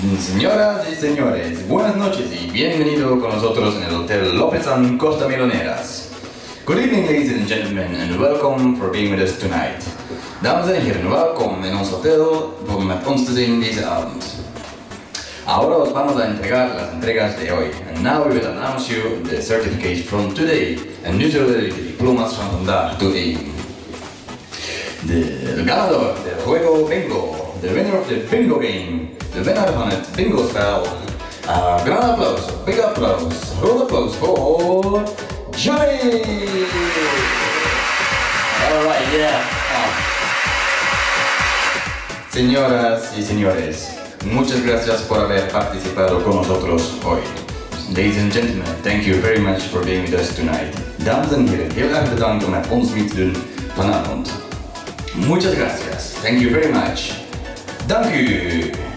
Señoras y señores, buenas noches y bienvenido con nosotros en el Hotel Lopezan Costa Miloneras. Good evening, ladies and gentlemen, and welcome for being with us tonight. Dames en heren, welkom in ons hotel om met ons te zijn deze avond. Ahora os vamos a entregar las entregas de hoy. And now we will announce you the certificates from today. En nu zullen we de diplomas van vandaag toegeven. De ganador del juego bingo, the winner of the bingo game, de winnaar van het bingo-spel. Gran applaus, big applaus, groot applaus voor Johnny! Alright, yeah. Señoras y señores, muchas gracias por haber participado con nosotros hoy. Ladies and gentlemen, thank you very much for being with us tonight. Dames en heren, heel erg bedankt om met ons mee te doen vanavond. Muchas gracias. Thank you very much. Dank u.